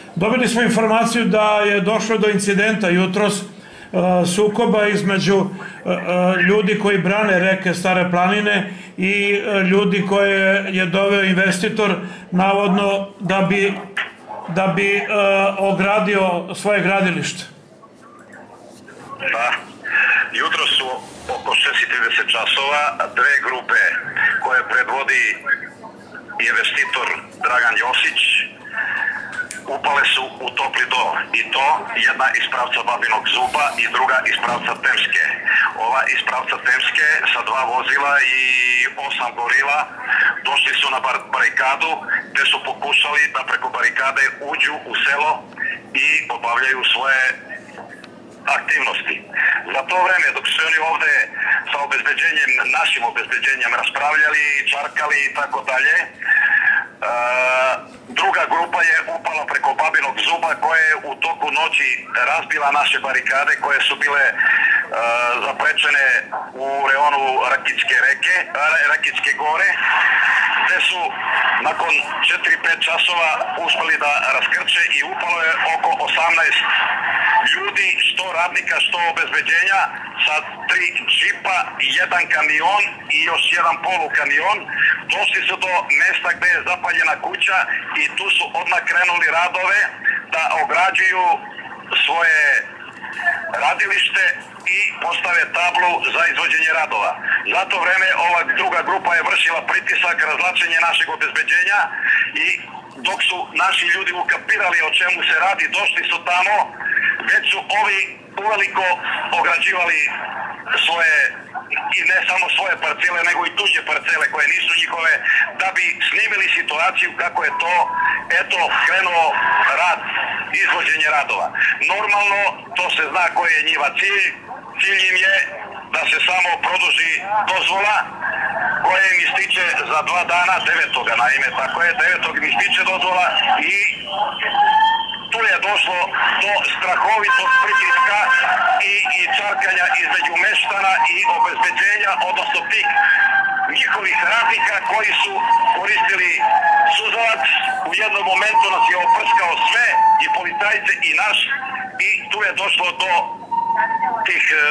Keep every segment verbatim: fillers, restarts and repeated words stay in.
Dobili smo informaciju da je došlo do incidenta jutros, sukoba između ljudi koji brane reke Stare planine i ljudi koje je doveo investitor navodno da bi, da bi ogradio svoje gradilište. Da, jutro su oko šest i trideset časova dve grupe koje predvodi investitor Dragan Josić upale su u topli dom, i to jedna iz pravca Babinog Zuba i druga iz pravca Temske. Ova iz pravca Temske sa dva vozila i osam gorila došli su na barikadu gde su pokušali da preko barikade uđu u selo i obavljaju svoje aktivnosti. Za to vreme dok su oni ovde sa obezbeđenjem, našim obezbeđenjem raspravljali, čarkali i tako dalje, druga grupa je upala preko Babinog Zuba koja je u toku noći razbila naše barikade koje su bile zaprečene u reonu Rakitske reke, Rakitske gore, gde su nakon četiri pet časova uspeli da raskrče i upalo je oko osamnaest ljudi, što radnika, što obezbeđenja, sa tri džipa, jedan kamion i još jedan polukamion. Došli su do mesta gde je zapaljena kuća i tu su odmah krenuli radove da ograđuju svoje radilište i postave tablu za izvođenje radova. Za to vreme ova druga grupa je vršila pritisak, razlačenje našeg obezbeđenja, i dok su naši ljudi ukapirali o čemu se radi, došli su tamo, već su ovi uveliko ograđivali svoje, i ne samo svoje parcele, nego i tuđe parcele koje nisu njihove, da bi snimili situaciju kako je to, eto, krenuo rad, izvođenje radova. Normalno, to se zna koji je njihov cilj. Cilj im je da se samo produži dozvola koja im ističe za dva dana, devetoga naime, tako je, devetog im ističe dozvola, i tu je došlo do strahovitog pritiska i, i čarkanja između meštana i obezbeđenja, odnosno tih njihovih radnika koji su koristili suzavac. U jednom momentu nas je oprskao sve, i policajce i naš, i tu je došlo do tih e,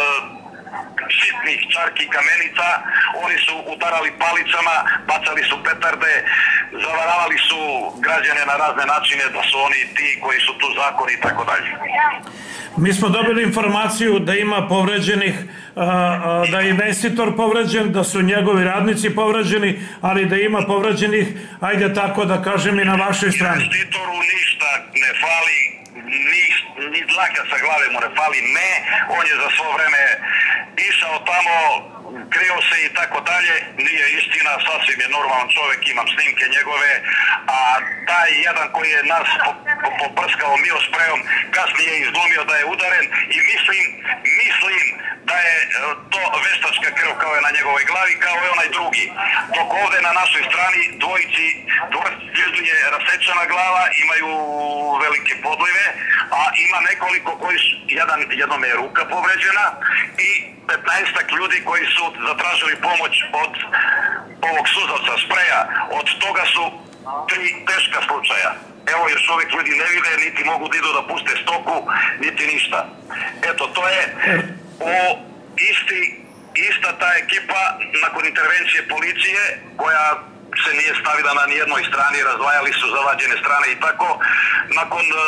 sitnih čarki kamenica. Oni su udarali palicama, bacali su petarde, zavaravali su građane na razne načine da su oni ti koji su tu zakoni i tako dalje. Mi smo dobili informaciju da ima povređenih, da je investitor povređen, da su njegovi radnici povređeni, ali da ima povređenih, ajde tako da kažem, i na vašoj strani. Investitoru ništa ne fali, ni dlaka sa glave mu ne fali, ne, on je za svo vreme išao tamo, krio se i tako dalje. Nije istina, sasvim je normalan čovjek, imam snimke njegove, a taj jedan koji je nas poprskao mio sprejom kasnije izglumio da je udaren, i mislim, mislim da je to veštačka krv kao je na njegovoj glavi, kao je onaj drugi. Dok ovde na našoj strani dvojici, dvojici je rasečena glava, imaju velike podlive, a ima nekoliko koji su, jedan, jednom je ruka povređena, i petnaestak ljudi koji su zatražili pomoć od ovog suzavca, spreja. Od toga su tri teška slučaja. Evo, još uvijek ljudi ne vide, niti mogu da idu da puste stoku, niti ništa. Eto, to je o isti, ista ta ekipa nakon intervencije policije, koja se nije stavila na nijednoj strani, razdvajali su zavađene strane i tako, nakon e,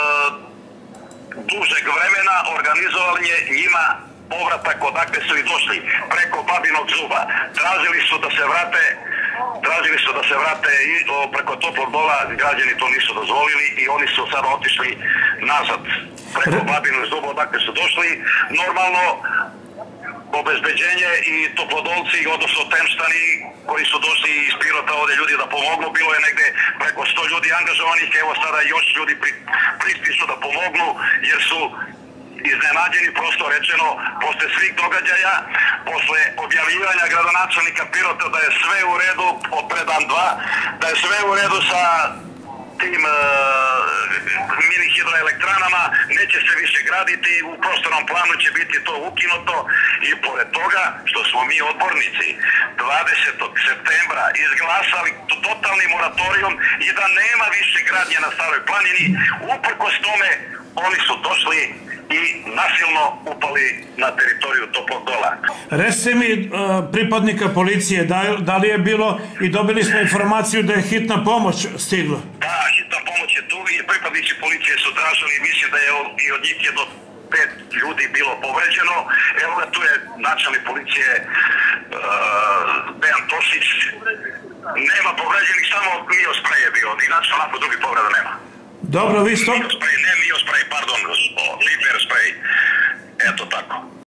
dužeg vremena organizovali je njima povratak odakle su i došli, preko Babinog Zuba. Tražili su da se vrate, tražili su da se vrate i o, preko Toplog Dola, građani to nisu dozvolili i oni su sad otišli nazad preko Babinog Zuba odakle su došli. Normalno, obezbeđenje i Toplodolci, odnosno Temštani koji su došli iz Pirota ovde ljudi da pomognu, bilo je negde preko sto ljudi angažovanih, evo sada još ljudi pri, pristišu da pomognu, jer su iznenađeni, prosto rečeno, posle svih događaja, posle objavljivanja gradonačelnika Pirota da je sve u redu od pre dan dva, da je sve u redu sa tim uh, mini hidroelektranama, neće se više graditi, u prostornom planu će biti to ukinuto i pored toga što smo mi odbornici dvadesetog septembra izglasali totalni moratorium i da nema više gradnje na Staroj planini, uprkos tome oni su došli i nasilno upali na teritoriju Toplog Dola. Recite mi, pripadnika policije, da li je bilo i dobili smo informaciju da je hitna pomoć stigla? Da, hitna pomoć je tu i pripadnici policije su tražili, mislim da je i od njih jedno pet ljudi bilo povređeno. Evo ga, tu je načelnik policije Dejan Tosić. Nema povređenih, samo mio sprej je bio, inače onako drugih povreda nema. Dobro, vi sto... Mio sprej, ne mio sprej, pardon, liper sprej. Eto tako.